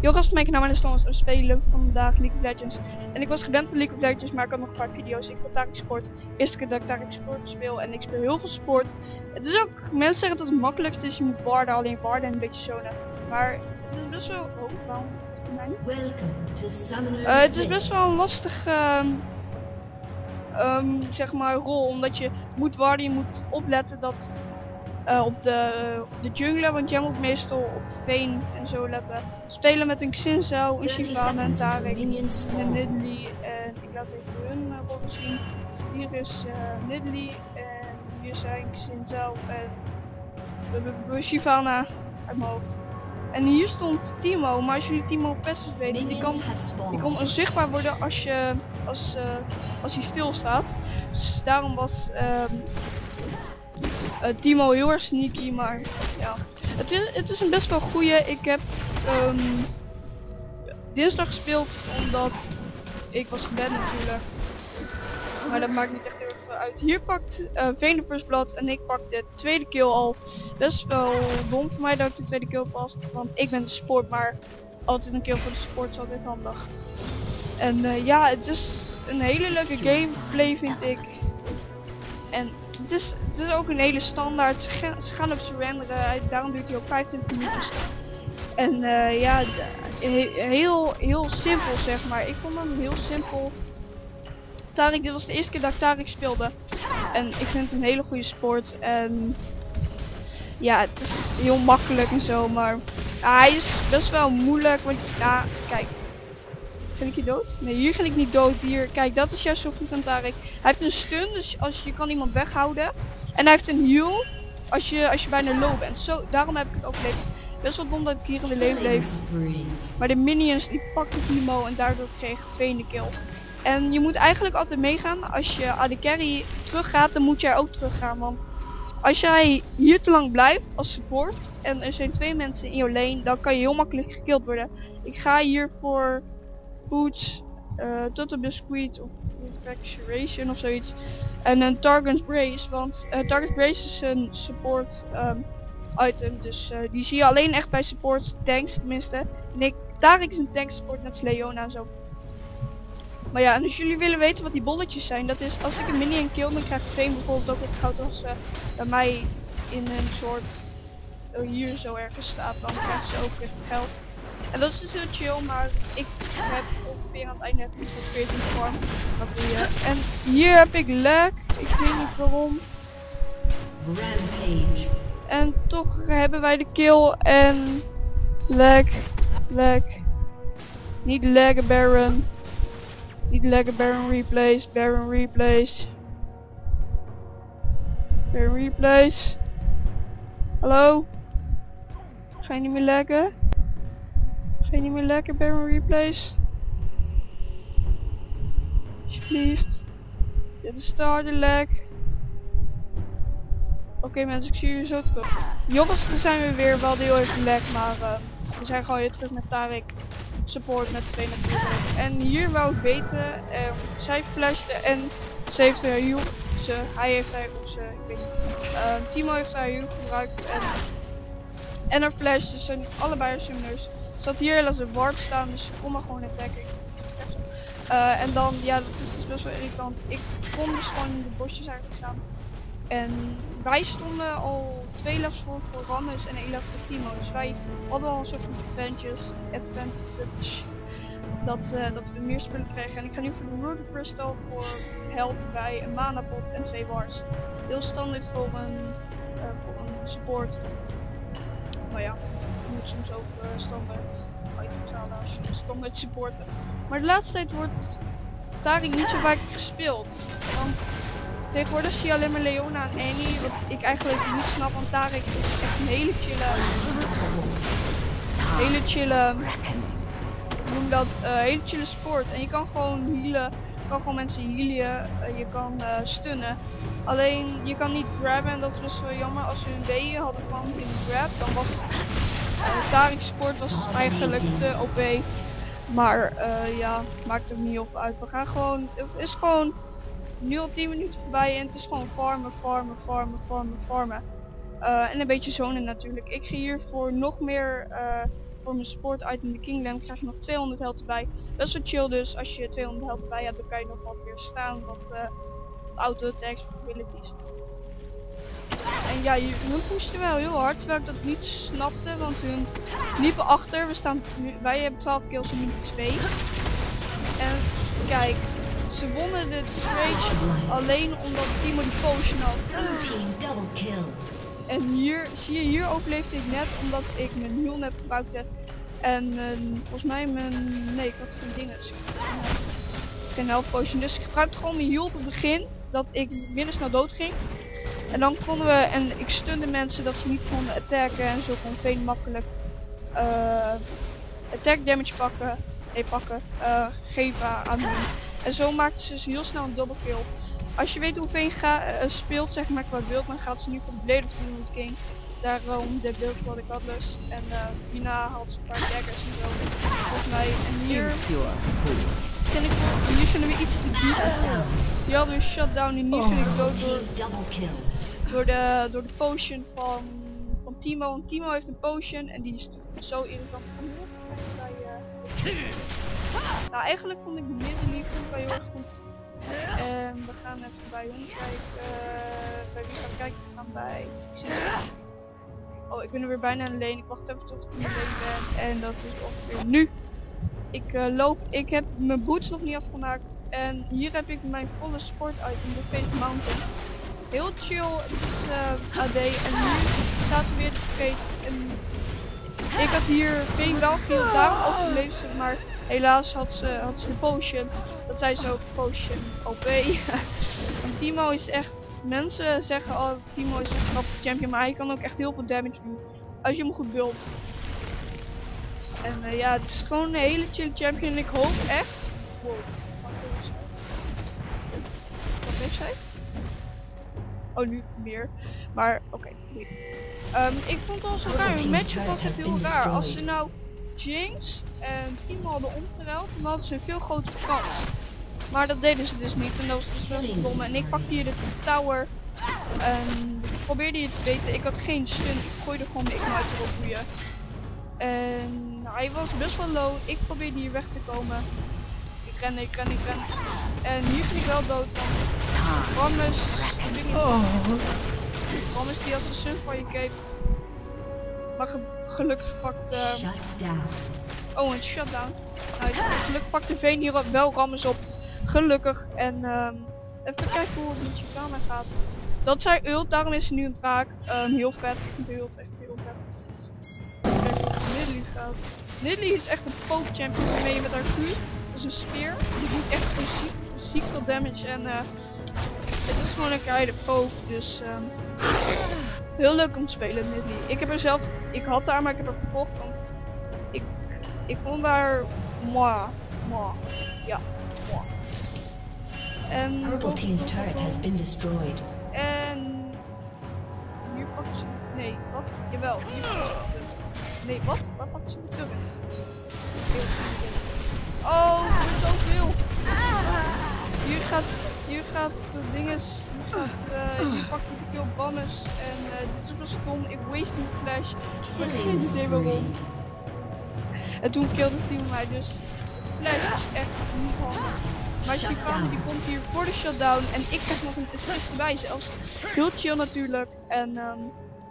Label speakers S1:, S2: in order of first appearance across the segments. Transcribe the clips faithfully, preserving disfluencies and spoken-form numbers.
S1: Yo gast, mijn naam is Thomas, we spelen vandaag League of Legends. En ik was gewend van League of Legends, maar ik had nog een paar video's. Ik speel Taric Sport. Eerste keer dat ik Taric Sport speel en ik speel heel veel sport. Het is ook, mensen zeggen dat het makkelijkste is, je moet warden, alleen warden en een beetje zonen. Maar het is best wel, oh waarom doet mij niet? Uh, het is best wel een lastig, um, um, zeg maar, rol, omdat je moet warden, je moet opletten dat... Uh, op de, op de jungler, want jij moet meestal op Veen en zo letten. Spelen met een Xinzao, een Shyvana, een Taric, en een Nidalee. En ik laat even hun uh, worden zien. Hier is uh, Nidalee en hier zijn Xinzao en uh, uh, Shyvana uit mijn hoofd. En hier stond Teemo, maar als jullie Teemo passive weten, die kan, die kan onzichtbaar worden als je als, uh, als hij stil staat. Dus daarom was um, Uh, Teemo heel erg sneaky, maar ja, het is, het is een best wel goeie. Ik heb um, dinsdag gespeeld omdat ik was geband natuurlijk, maar dat maakt niet echt heel erg veel uit. Hier pakt uh, Veen de first blood en ik pak de tweede kill al. Best wel dom voor mij dat ik de tweede kill pas, want ik ben de support, maar altijd een kill voor de support is altijd handig. En uh, ja, het is een hele leuke gameplay vind ik. En het is, het is ook een hele standaard, ze, ze gaan op surrenderen, daarom duurt hij ook vijfentwintig minuutjes. En uh, ja, he, heel, heel simpel zeg maar, ik vond hem heel simpel. Taric, dit was de eerste keer dat ik Taric speelde. En ik vind het een hele goede sport en ja, het is heel makkelijk en zo, maar ja, hij is best wel moeilijk, want ja, kijk. Ga ik hier dood? Nee, hier ga ik niet dood. Hier, kijk, dat is juist zo goed aan Taric. Hij heeft een stun, dus als je kan iemand weghouden. En hij heeft een heal als je, als je bijna low bent. Zo, daarom heb ik het overleefd. Best wel dom dat ik hier in de leven bleef. Maar de minions die pakten Teemo en daardoor kreeg Veen de kill. En je moet eigenlijk altijd meegaan. Als je A D Carry teruggaat, dan moet jij ook teruggaan. Want als jij hier te lang blijft als support en er zijn twee mensen in jouw lane, dan kan je heel makkelijk gekilld worden. Ik ga hier voor Boots, uh, Total Biscuit of Infatuation of zoiets. En een Target Brace, want uh, Target Brace is een support um, item. Dus uh, die zie je alleen echt bij support tanks tenminste. En ik, Taric is een tank support net als Leona en zo. Maar ja, en als jullie willen weten wat die bolletjes zijn, dat is als ik een minion kill, dan krijgt Veen bijvoorbeeld ook het goud als uh, bij mij in een soort, uh, hier zo ergens staat, dan krijgt ze ook het geld. En dat is dus heel chill, maar ik heb ongeveer aan het einde van veertien vorm. En hier heb ik lag, ik weet niet waarom.
S2: Rampage.
S1: En toch hebben wij de kill en lag, lag. Niet laggen Baron. Niet laggen Baron replace, Baron replace. Baron replace. Hallo? Ga je niet meer laggen? Ga je niet meer lekker Baron replace? Alsjeblieft. Dit is starter lag. Oké okay, mensen, ik zie jullie zo terug. Jongens, dan zijn we weer wel heel even lag, maar uh, we zijn gewoon weer terug met Taric. Support met twee natuurlijk. En hier wou ik weten, uh, zij flashte en ze heeft haar heal. Ze, hij heeft haar ze, ik weet niet. Uh, Teemo heeft haar heal gebruikt en, en haar flash, dus zijn allebei haar summoners. Zat hier helaas een warp staan, dus ik kon maar gewoon attacken. Uh, en dan, ja, dat is dus best wel irritant. Ik kon dus gewoon in de bosjes eigenlijk staan. En wij stonden al twee levels voor voor Rammus en één level voor Teemo. Dus wij hadden al een soort van advantage, advantage dat, uh, dat we meer spullen kregen. En ik ga nu voor de Root Crystal voor health bij een mana pot en twee wars. Heel standaard voor een, uh, voor een support. Maar ja. Je moet soms ook uh, standaard items halen als je standaard supporten. Maar de laatste tijd wordt Taric niet zo vaak gespeeld. Want tegenwoordig zie je alleen maar Leona en Annie. Wat ik eigenlijk niet snap, want Taric is echt een hele chille... Hele chille... Ik noem dat uh, hele chille sport. En je kan gewoon healen. Je kan gewoon mensen healen. Uh, je kan uh, stunnen. Alleen je kan niet grabben en dat is best wel jammer. Als we een W hadden kwam in de grab, dan was... Uh, Taric support was eigenlijk te O P, maar uh, ja, maakt ook niet op uit. We gaan gewoon, het is gewoon nu al tien minuten voorbij en het is gewoon farmen, farmen, farmen, farmen, farmen. Uh, en een beetje zonen natuurlijk. Ik ga hier voor nog meer uh, voor mijn sport item de Kingland krijg je nog tweehonderd health erbij. Dat is wat chill, dus als je tweehonderd health erbij hebt dan kan je nog wat weer staan, wat, uh, wat auto attacks, wat abilities. En ja, hun pushten wel heel hard, terwijl ik dat niet snapte, want hun liepen achter. We staan nu, wij hebben twaalf kills en nu twee. En kijk, ze wonnen de trade alleen omdat Timo die potion had. En hier, zie je, hier overleefde ik net omdat ik mijn heal net gebruikte. En uh, volgens mij mijn, nee ik had geen dingen, dus ik had geen health potion. Dus ik gebruikte gewoon mijn heal op het begin, dat ik minder snel dood ging. En dan konden we, en ik stunde mensen dat ze niet konden attacken en zo kon veel makkelijk uh, attack damage pakken, nee pakken, uh, geven aan hen. En zo maakten ze dus heel snel een double kill. Als je weet hoe Vayne ga, uh, speelt zeg maar qua beeld, dan gaat ze nu voor de Blade of the King. Daarom de beeld wat ik had dus. En uh, hierna had ze een paar daggers en zo. Volgens mij. En hier vind ik wel, hier vinden we iets te diep. Die hadden een shutdown en hier vind ik dood door, door, de, door de potion van, van Timo. Want Timo heeft een potion en die is zo irritant. Bij, uh, nou eigenlijk vond ik de middenlief wel heel erg goed. En we gaan even bij hun kijken. Uh, bij wie gaan we kijken? We gaan bij... Oh, ik ben er weer bijna alleen. Ik wacht even tot ik in alleen ben. En dat is ongeveer nu. Ik uh, loop, ik heb mijn boots nog niet afgemaakt. En hier heb ik mijn volle sport item, de Face Mountain. Heel chill, het is uh, A D. En nu staat er weer de vergeet. En ik had hier Vayne wel geheeld, daarom overleefd ze, maar helaas had ze, had ze de potion. Dat zei ze ook, potion O P. En Timo is echt, mensen zeggen al, oh, Timo is echt een grappige champion, maar hij kan ook echt heel veel damage doen. Als je hem goed buildt. En uh, ja, het is gewoon een hele chill champion en ik hoop echt... Wow, wat heeft zij? Oh, nu meer. Maar oké. Okay. Um, ik vond al zo raar, een match was echt heel raar. Als ze nou Jinx en Timo hadden omgeruild, dan hadden ze een veel grotere kans. Maar dat deden ze dus niet en dat was dus wel dom. En ik pakte hier de tower en ik probeerde je te weten, ik had geen stun, ik gooide gewoon de ignite erop voor je. En nou, hij was best wel low, ik probeerde hier weg te komen. Ik ren, ik ren, ik ren. En hier ging ik wel dood, want Rammus, oh. Rammus die had zijn sun van je cape. Maar ge gelukkig pakt... Uh... Oh, een shutdown. Nice. Gelukkig pakte Vayne hier wel Rammus op. Gelukkig. En um, even kijken hoe het met Shyvana gaat. Dat zij ult, daarom is ze nu een draak. Um, heel vet. Ik vind de ult echt heel vet. Kijken hoe het Nidalee gaat. Nidalee is echt een poke champion waarmee je met haar vuur. Dat is een speer. Die doet echt ziek, ziek veel damage. En uh, het is gewoon een keiharde poke. Dus um, heel leuk om te spelen Nidalee. Ik heb er zelf, ik had haar maar ik heb haar verkocht. Want ik, ik vond haar moi, moi. Ja, moi. En
S2: Purple team's turret has been destroyed.
S1: En hier pakken ze, nee, wat? Jawel, hier pakken ze de turret. Nee, wat? Waar pakken ze de turret? Oh, er is zoveel. Hier gaat, hier gaat de dinges, hier gaat, uh, hier pakt ik veel banners en uh, dit is wel stom. Ik waste een flash, maar ik heb geen idee waarom. En toen killde het team mij, dus flash is echt niet handig. Maar Shyvana die komt hier voor de shutdown en ik krijg nog een assist erbij zelfs. Heel chill natuurlijk en um,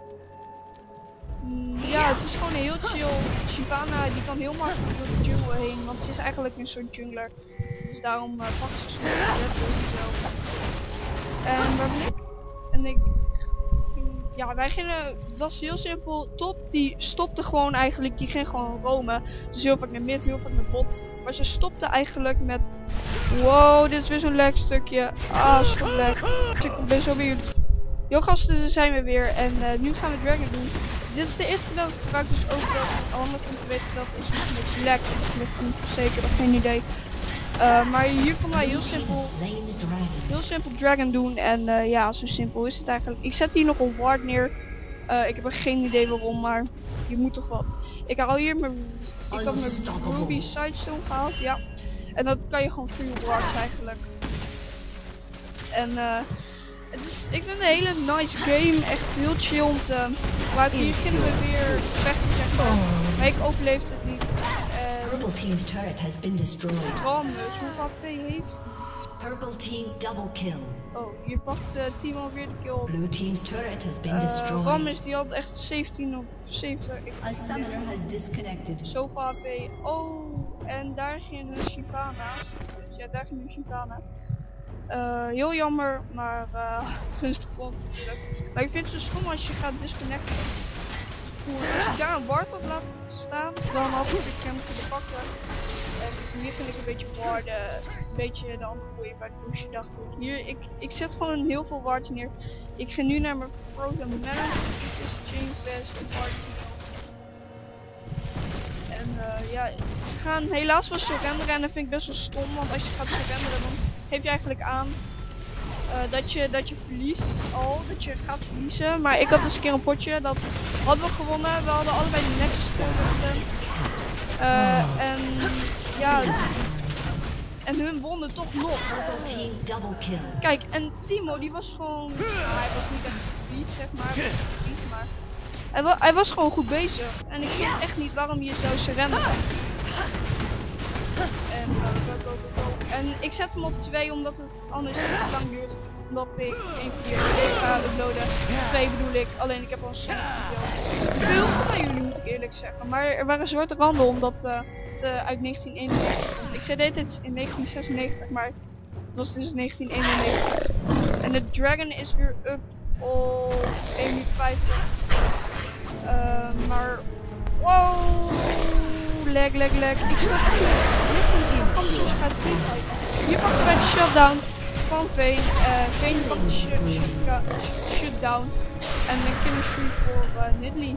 S1: ja, het is gewoon heel chill. Shyvana die kan heel makkelijk door de jungle heen, want ze is eigenlijk een soort jungler. Dus daarom uh, pakt ze snel de zelf. En waar ben ik? En ik... Ja, wij gingen, het was heel simpel. Top die stopte gewoon eigenlijk, die ging gewoon roamen. Dus heel vaak naar mid, heel vaak naar bot. Maar ze stopte eigenlijk met... Wow, dit is weer zo'n leuk stukje. Ah, zo leuk. Dus ik ben zo bij jullie. Yo gasten, daar zijn we weer. En uh, nu gaan we Dragon doen. Dit is de eerste keer dat ik gebruik, dus ook wel handig om te weten dat is een beetje lek. Dat ligt niet zeker, dat geen idee. Uh, maar hier konden wij heel simpel, heel simpel Dragon doen. En uh, ja, zo simpel is het eigenlijk. Ik zet hier nog een ward neer. Uh, ik heb er geen idee waarom, maar je moet toch wat. Ik haal hier mijn, ik had mijn Ruby Sidestone gehaald, ja. En dat kan je gewoon free wards eigenlijk. En uh, Het is, ik vind het een hele nice game, echt heel chill om te... Maar hier beginnen we weer vechten, zeg maar. Maar ik overleefde het niet.
S2: Purple team's turret has been destroyed.
S1: Rammus, hoeveel H P heeft?
S2: Purple team double kill.
S1: Oh, hier pakt het team alweer de kill op.
S2: Blue team's turret has been
S1: Uh,
S2: destroyed.
S1: Rammus die had echt zeventien op zeventig. Ik
S2: A summoner has disconnected.
S1: zoveel H P. Oh, en daar ging een Shyvana. Dus ja, daar ging een Shyvana. Uh, heel jammer, maar uh, gunstig vond natuurlijk. Maar ik vind het zo stom als je gaat disconnecten. Als je daar een ward op laat staan, dan had ik hem kunnen pakken. En hier vind ik een beetje warden, een beetje de andere goeie bij de push dacht ik. Hier, ik, ik zet gewoon heel veel wards neer. Ik ga nu naar mijn Frozen Melon, dus Chain Fest en Ward. En uh, ja, ze gaan helaas wel surrenderen en dat vind ik best wel stom, want als je gaat surrenderen dan geef je eigenlijk aan uh, dat, je, dat je verliest al, dat je gaat verliezen. Maar ik had dus een keer een potje, dat hadden we gewonnen, we hadden allebei de Nexus gespeeld. Uh, en ja, en hun wonnen toch nog. Kijk, en Timo die was gewoon, nou, hij was niet echt beat zeg maar, maar hij, wa hij was gewoon goed bezig. En ik weet echt niet waarom je zou surrenderen. En, uh, go, go, go, go. En ik zet hem op twee omdat het anders niet zo lang duurt. Omdat ik één keer ga uploaden. twee bedoel ik, alleen ik heb al een soort video. Veel van jullie moet ik eerlijk zeggen. Maar er waren zwarte randen omdat uh, het uh, uit negentien eenennegentig komt. Ik zei dit het in negentien zesennegentig, maar het was dus negentien eenennegentig. En de dragon is weer up op één minuut vijftig. Uh, maar wow, lag, lag, lag. Ik snap het niet. Ik ga het niet uit. Hier pakken wij de shutdown van Vayne. Uh, Vayne pakt de sh sh shutdown. En een killer streak voor uh, Nidalee.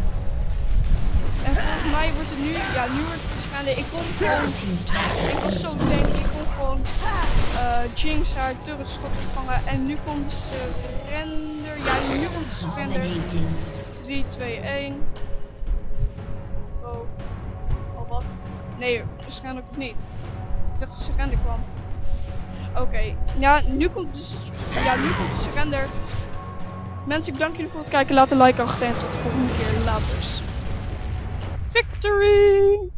S1: En volgens mij wordt het nu, ja nu wordt het waarschijnlijk, ik kon gewoon, ik was zo denk ik kon gewoon uh, Jinx haar turret schot vangen en nu komt de surrender, ja nu komt de surrender. drie, twee, één. Oh, al wat? Nee, waarschijnlijk ook niet. Ik dacht dat de surrender kwam. Oké, okay. Ja nu komt dus, ja nu komt de surrender. Mensen, ik dank jullie voor het kijken, laat een like achter en tot de volgende keer, later. Victory!